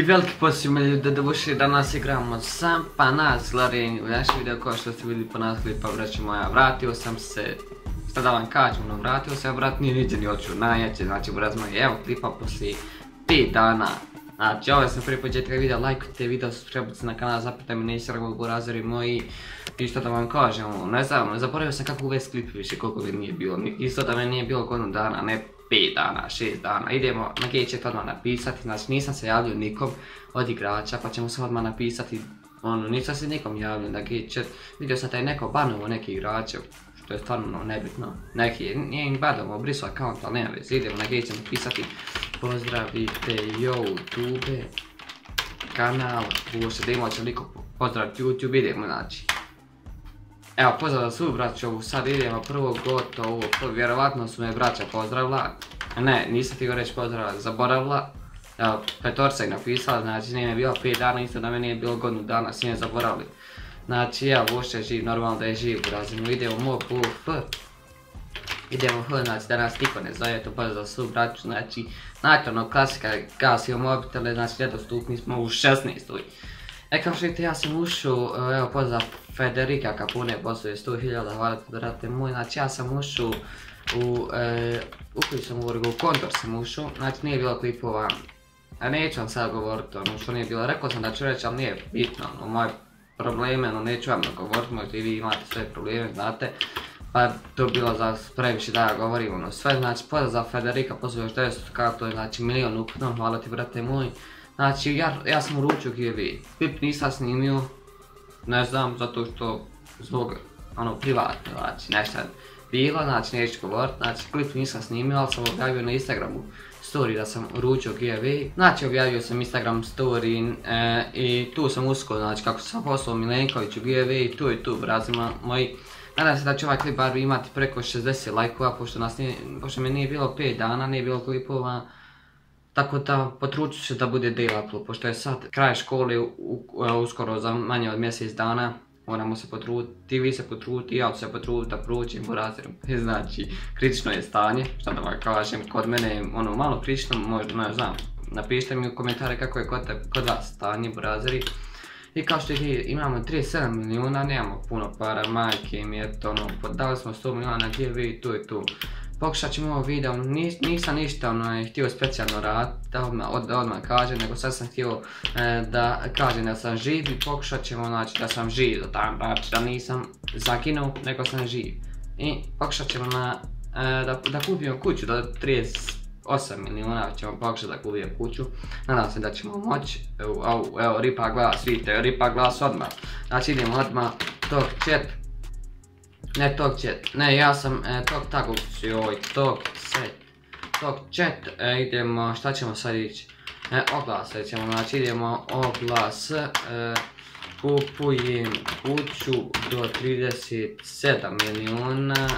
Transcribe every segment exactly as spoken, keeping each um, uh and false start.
veliki pozdrav ljudi, da ušli danas igramo sam pa nas Larenju. U naš video kao što ste vidjeli po naslovu pa braćo moja, vratio sam se, šta da vam kažem, no vratio sam, brat nije niđe ni oču najjače, znači brat moj, evo klipa poslije pet dana. Znači ovo sam prvi početak videa, lajkujte video, subscribe se na kanal, zapitajte me nisi ragov burazeri moji. I što da vam kažem, ne znam, zaboravio sam kako uvesti klip više, koliko mi nije bilo, isto da me nije bilo godinu dana, ne pet dana, šest dana. Idemo na G chat odmah napisati, znači nisam se javio nikom od igrača, pa ćemo se odmah napisati, ono, nisam se nikom javio na G chat, vidio sam da je neko banovo neki igrače, što je stvarno nebitno, neki, nije im banovo, obrisao account, ali nema veze, idemo na G chat napisati, pozdravite YouTube, kanal, uopšte da imao će liko pozdraviti YouTube, idemo znači. Evo, pozdrav za svu braćovu, sad idemo prvo gotovo, vjerovatno su me braća pozdravila, ne, nisam ti go reći pozdravila, zaboravila, evo, petorca je napisala, znači nije me bilo pet dana, isto da me nije bilo godinu dana, svi me zaboravili. Znači, evo, uopšte je živ, normalno da je živ u razinu, idemo mo, bu, f, idemo h, znači da nas niko ne zove, to pozdrav za svu braću, znači, nakon klasika, gasio mobitele, znači nedostupni smo u šesnaestoj. E kao što vidite, ja sam ušao, evo pozdrav Federika Capone, posluje sto hiljada, hvala ti brate moj, znači ja sam ušao u, e, u koji sam govorio, u kontor sam ušao, znači nije bilo klipova, a neću vam sad govoriti ono što nije bilo, rekao sam da ću reći, ali nije bitno, ono, moje probleme, ono neću vam govoriti, možda i vi imate sve probleme, znate, pa to je bilo za previše da ja govorim, ono sve, znači pozdrav za Federika, posluje još deset karto, je znači milion ukupno, hvala ti brate moj. Znači, ja, ja sam uručio G V, klip nisam snimio, ne znam, zato što zbog, ono, privatno, znači, nešto je bilo, znači, neću govorit, znači, klip nisam snimio, ali sam objavio na Instagramu story da sam uručio G V, znači, objavio sam Instagram story e, i tu sam uskoro, znači, kako sam poslao Milenkoviću G V i tu i tu, brazima moji. Nadam se da će ovaj klip bar imati preko šezdeset lajkova, pošto, nas nije, pošto mi nije bilo pet dana, nije bilo klipova. Tako da potrudit ću se da bude day upload, pošto je sad kraj škole uskoro za manje od mjesec dana. Moramo se potruditi, vi se potruditi, ja ću se potruditi da prođem burazerom. Znači, kritično je stanje, šta da vam kažem, kod mene je ono malo kritično, možda ne znam. Napišite mi u komentare kako je kod, kod vas stanje burazeri. I kao što je imamo trideset sedam milijuna, nemamo puno para, majke mi eto ono, dali smo sto milijuna na G V i tu i tu. Pokušat ćemo ovo video, Nis, nisam ništa ono, htio specijalno raditi, da odmah, od, odmah kažem, nego sad sam htio e, da kažem da sam živ i pokušat ćemo znači, da sam živ, da, znači, da nisam zakinuo, nego sam živ. I pokušat ćemo na, e, da, da kupimo kuću do trideset osam milijuna, ćemo pokušati da kupimo kuću, nadam se da ćemo moći, evo, evo ripa glas, vidite, ripa glas odmah, znači idemo odmah, talk chat. Ne talk chat, ne ja sam e, talk tako joj, talk set, talk chat, e, idemo, šta ćemo sad ići, e, oglas ćemo, znači idemo oglas, e, kupujem kuću do trideset sedam milijuna,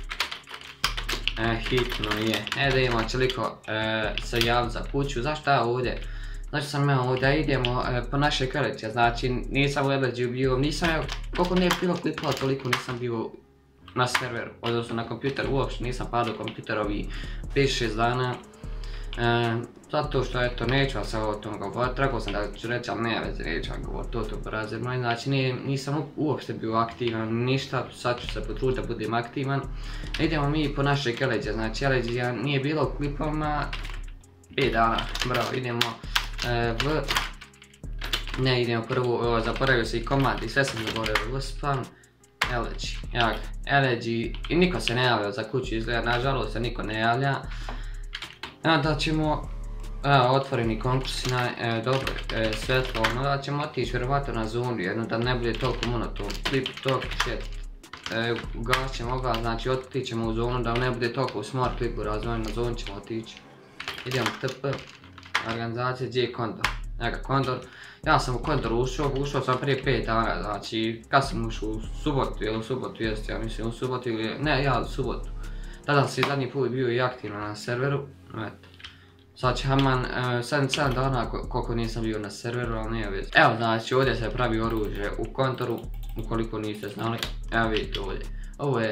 e, hitno je, e da imamo čeliko e, se javiti za kuću, zašto ja ovdje? Znači sam evo ovdje idemo e, po našoj kolekciji, znači nisam u Eleđiju bio, nisam evo, koliko nije bilo klipova toliko nisam bio na serveru, odnosno na kompjuter, uopšte nisam padao kompjuter ovih pet šest dana. E, zato što eto neću vam se o tom govoriti, rekao sam da ću reći, ali nema veze, neću vam govoriti, to to porazer moj, znači nije, nisam uopšte bio aktivan, ništa, sad ću se potruditi da budem aktivan. Idemo mi po našoj Eleđiji, znači Eleđija nije bilo klipoma pet dana, bravo, idemo e, v... Ne, idemo prvo, zaboravio se i komand i sve sam zaboravio, v spam. Eleđi, jak, Eleđi, i niko se ne javlja za kuću izgleda, nažalost se niko ne javlja. Onda ćemo, evo, otvoreni konkursi na, e, dobro, e, svetlo, onda ćemo otići vjerovatno na zonu, jedno da ne bude toliko monoton, klip, talk, chat, e, ugasit ćemo oglas, znači otići ćemo u zonu da ne bude toliko smart klip u razvoju, na zonu ćemo otići. Idemo tp, organizacija, gdje je Kondor, evo Kondor. Ja sam u Kondoru ušao, ušao sam prije pet dana, znači kad sam ušao u subotu, ili u subotu jeste, ja mislim u subotu ili, ne ja u subotu. Tada sam zadnji put bio i aktivno na serveru, eto. Sad će haman, sedam dana koliko nisam bio na serveru, ali nije veze. Evo znači ovdje se pravi oružje u Kondoru, ukoliko niste znali, evo vidite ovdje. Ovo je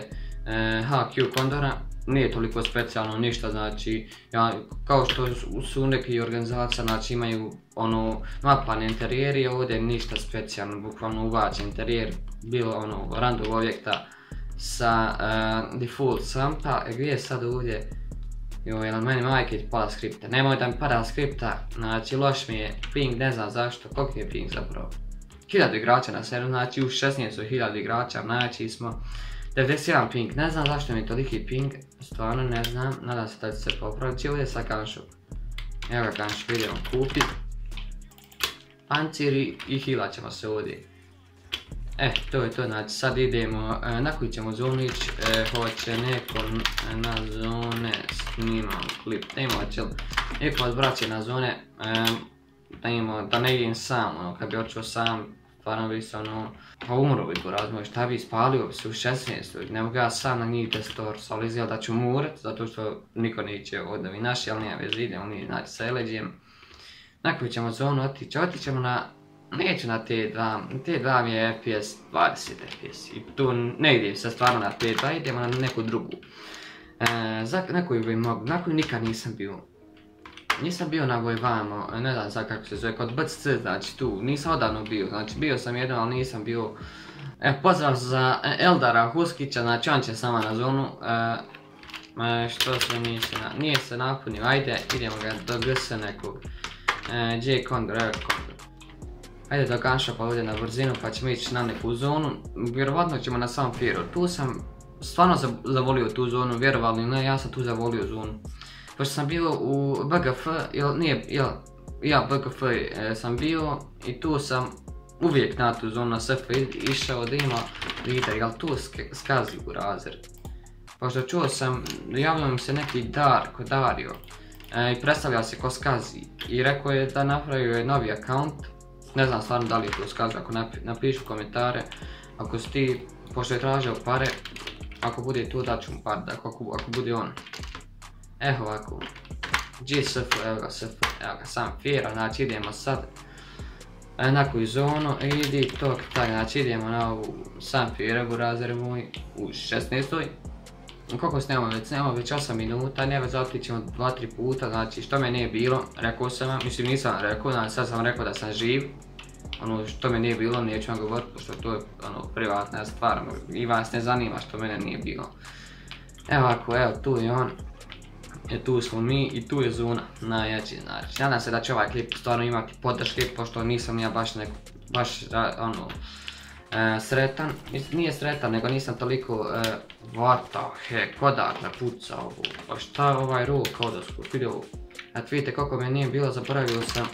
e, H Q Kondora, nije toliko specijalno ništa, znači, ja, kao što su neki organizacije, znači imaju ono, mapane interijeri, ovdje ništa specijalno, bukvalno ubačen interijer, bilo ono, random objekta sa uh, default sampa, e, gdje je sad ovdje, joj, na meni majke pada skripta, nemoj da mi pada skripta, znači loš mi je ping, ne znam zašto, koliko je ping zapravo, hiljadu igrača na serveru, znači u šesnaest hiljada igrača, znači smo devedeset jedan ping, ne znam zašto mi je toliki ping, stvarno ne znam, nadam se da će se popraviti, ovdje je sad Gunshop, evo ga Gunshop, idemo kupit, panciri i healat ćemo se ovdje. E, to je to, znači sad idemo, e, na koju ćemo zonu ići, e, hoće neko na zone, snimam klip, ne ima hoće li neko vas braće na zone, e, da, ima, da ne idem sam, ono, kad bi očeo sam, stvarno bi se ono, pa umro bi go razmoj, šta bi spalio bi se u šesnaestoj, ne mogu ja sam na njih testors, ali izgleda da ću murat, zato što niko neće ovdje mi naši, ali nema veze, idemo mi, znači sa eleđijem. Na koju ćemo zonu otići, otići ćemo na, neću na T dva, T dva mi je F P S dvadeset F P S i tu ne idem se stvarno na T dva, idemo na neku drugu. E, za, na koju bi mogu, na koju nikad nisam bio. Nisam bio na Vojvamo, ne znam sad kako se zove, kod B C C, znači tu, nisam odavno bio, znači bio sam jedan, ali nisam bio. E, pozdrav za Eldara Huskića, znači on će sama na zonu. E, što se nije se, na, nije se napunio, ajde, idemo ga do G S nekog. E, J Kondor, evo Kondor. Ajde do Gunshopa ovdje na brzinu pa ćemo ići na neku zonu, vjerovatno ćemo na sam Firo, tu sam stvarno zavolio tu zonu, vjerovali ili ne, ja sam tu zavolio zonu. Pošto sam bio u B G F, ili nije, jel, ja B G F e, sam bio i tu sam uvijek na tu zonu na S F išao da ima lider, jel tu skazi u razred. Pošto čuo sam, javio mi se neki Darko Dario e, i predstavlja se ko skazi i rekao je da napravio je novi account. Ne znam stvarno da li je to skazi, ako napišu komentare, ako si ti, pošto je tražio pare, ako bude tu dat ću mu par, ako, ako bude on. Evo ovako, G S F, evo ga S F, evo ga sam Fira, znači idemo sad na koju zonu, idi tok tak, znači idemo na ovu sam Fira u razredu moj, u šesnaestoj. Koliko snimamo već, snimamo već osam minuta, ne već otićemo dva tri puta, znači što me nije bilo, rekao sam vam, mislim nisam rekao, znači sad sam rekao da sam živ. Ono što me nije bilo neću vam govoriti, pošto to je ono privatna stvar, i vas ne zanima što mene nije bilo. Evo ovako, evo tu je on, e, tu smo mi i tu je zona najjači, znači nadam se da će ovaj klip stvarno imati podrške, pošto nisam ja baš neko, baš ono, E, sretan, nije sretan, nego nisam toliko e, what the heck, odakle puca ovo, pa šta ovaj rol kao da su video. Eto vidite koliko me nije bilo, zaboravio sam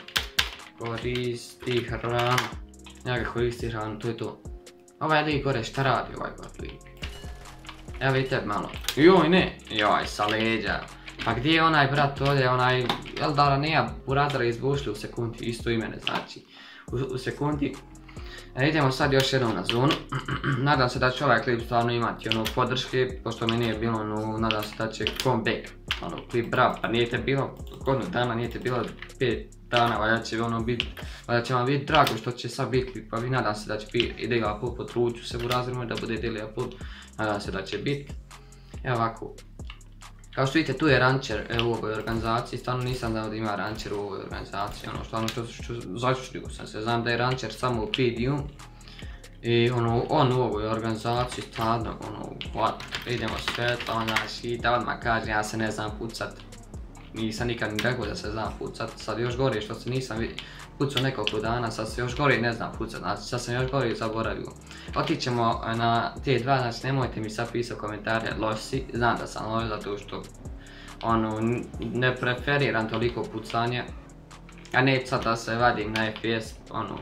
koristi hranu, ja ga koristi hranu, to je to. Ovaj lik gore šta radi ovaj god lik? Evo vidite malo, joj ne, joj sa leđa. Pa gdje je onaj brat ovdje, onaj Eldara nije burazara izbušli u sekundi, isto imene znači, u, u sekundi. E, idemo sad još jednom na zonu, nadam se da će ovaj klip stvarno imati ono podrške, pošto mi nije bilo ono, nadam se da će comeback, ono klip bravo, pa nije te bilo godinu dana, nije te bilo pet dana, valjda će ono biti, valjda će vam biti drago što će sad biti klip, pa vi nadam se da će biti ideja put, potrudit ću se u razredu da bude ideja put, nadam se da će biti. Evo ovako, kao što vidite tu je rancher e, u ovoj organizaciji, stvarno nisam znao da ima rancher u ovoj organizaciji, ono stvarno što, što začučio sam se, znam da je rancher samo u P D-u i ono, on u ovoj organizaciji stvarno, ono, what, idemo sve to, znači, da odmah kažem, ja se ne znam pucat, nisam nikad ni rekao da se znam pucat, sad još gore što se nisam pucao nekoliko dana, sad se još gore ne znam pucat, znači sad sam još gore zaboravio. Otićemo na T dva, znači nemojte mi sad pisati komentare loši, znam da sam loš zato što ono, ne preferiram toliko pucanje, a neću sad da se vadim na F P S, ono,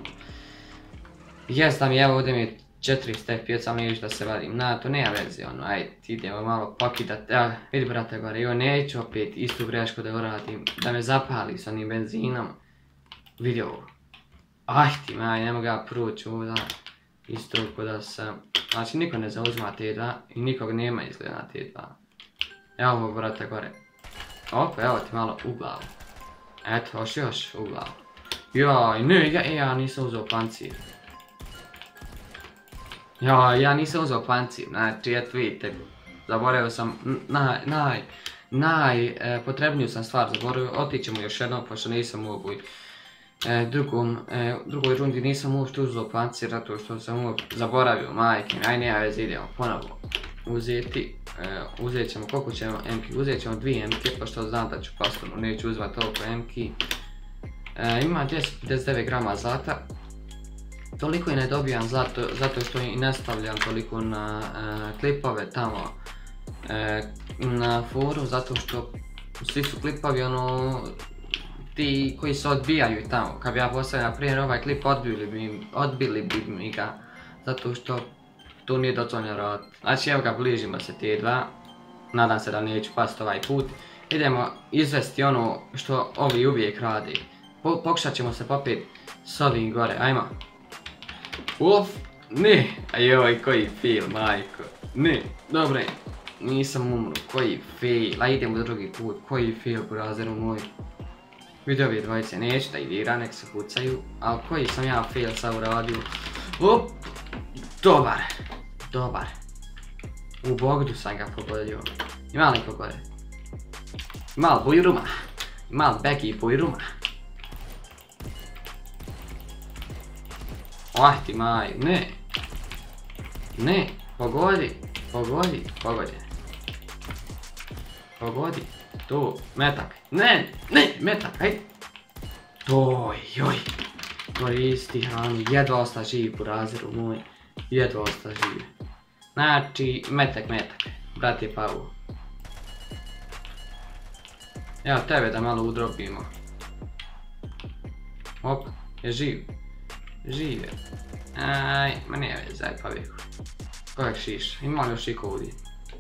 jes da mi evo ovdje mi je četiristo F P S, ali neću da se vadim na to, nema veze, ono, ajde, idemo malo pokidat, evo, vidi brate gore, jo, neću opet istu grešku da uradim, da me zapali s onim benzinom, vidi ovo, aj ti maj, ne mogu ja proći ovdje, isto ko da sam, znači niko ne zauzima T dva i nikog nema izgleda na T dva, evo ovo brate gore, op, evo ti malo u glavu, eto, još još u glavu, joj, ne, ja, ja nisam uzeo pancir. Ja, ja nisam uzeo pancir, znači eto vidite, zaboravio sam naj, naj, najpotrebniju sam stvar zaboravio, otićemo još jednom, pošto nisam u ovoj e, drugom, e, drugoj rundi nisam uopšte uzeo pancir, zato što sam uopšte zaboravio, majke, aj nema veze, idemo ponovo uzeti, e, uzet ćemo, koliko ćemo emki, uzet ćemo dvije emke, pošto znam da ću pastorno, neću uzvat toliko emki, e, ima dvjesto pedeset devet grama zlata, toliko i ne dobijam zlato, zato što i ne stavljam toliko na e, klipove tamo e, na forum, zato što svi su klipovi ono, ti koji se odbijaju tamo, kad bi ja postavio na primjer ovaj klip, odbili bi, odbili bi mi ga, zato što tu nije dozvoljeno raditi. Znači evo ga, bližimo se T dva, nadam se da neću pasti ovaj put, idemo izvesti ono što ovi uvijek radi, po, pokušat ćemo se popet s ovim gore, ajmo. Uf, ne, ajoj, koji fail, majko, ne, dobre, nisam umro, koji fail, a idemo drugi put, koji fail, burazeru moj. Vidio ovi dvojice, neću da idira, nek se pucaju, ali koji sam ja fail sad uradio. Up, dobar, dobar, u Bogdu sam ga pogodio, ima li pogode? Ima li bujruma, ima li beki bujruma? Ah ti maj, ne, ne, pogodi, pogodi, pogodi, pogodi, tu, metak, ne, ne, metak, aj, oj, joj, koristi hranu, jedva osta živi burazeru moj, jedva osta živi, znači, metak, metak, brat je pao, evo tebe da malo udrobimo, op, je živ. Žive. Aj, ma nije već, aj pa viku. Kojeg šiša, ima li još iko ovdje?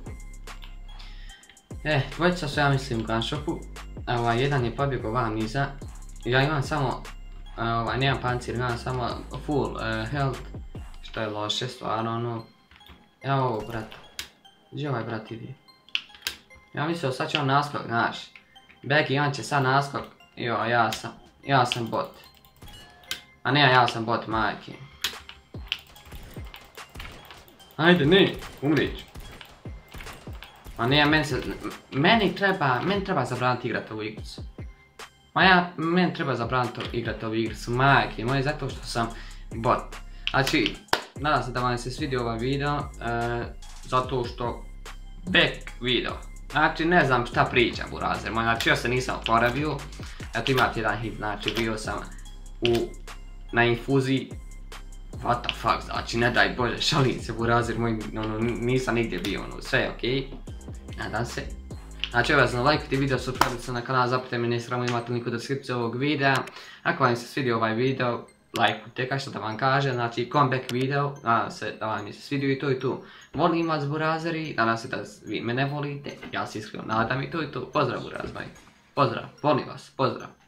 E, dvojica su ja mislim u gunshoppu. Ovaj, jedan je pobjegao van iza. Ja imam samo, ovaj, nemam pancir, imam samo full uh, health. Što je loše, stvarno ono. Evo ovo, brat. Gdje ovaj brat ide? Ja mislio sad će on naskok, znaš. Beki, on će sad naskok. Jo, ja sam, ja sam bot. A ne, ja sam bot, majke. Ajde, ne, umrić. A ne, meni se, meni treba, meni treba zabraniti igrati ovu igricu. Ma ja, meni treba zabraniti igrati ovu igricu, majke moje, zato što sam bot. Znači, nadam se da vam se svidio ovaj video, e, zato što back video. Znači, ne znam šta pričam burazer moj, znači ja se nisam oporavio. Eto imate jedan hit, znači bio sam u na infuziji, what the fuck, znači ne daj bože, šalim se burazer moj, ono, nisam nigdje bio, ono, sve je okej, nadam se. Znači evo vas na lajkujte video, subscribe se na kanal, zapite me, ne sramo, imate link u deskripciji ovog videa. Ako vam se svidio ovaj video, lajkujte, kao što da vam kaže, znači comeback video, nadam se da vam se svidio i to i to. Volim vas burazeri, nadam se da vi mene volite, ja se iskreno nadam i to i to, pozdrav burazeri, pozdrav, volim vas, pozdrav.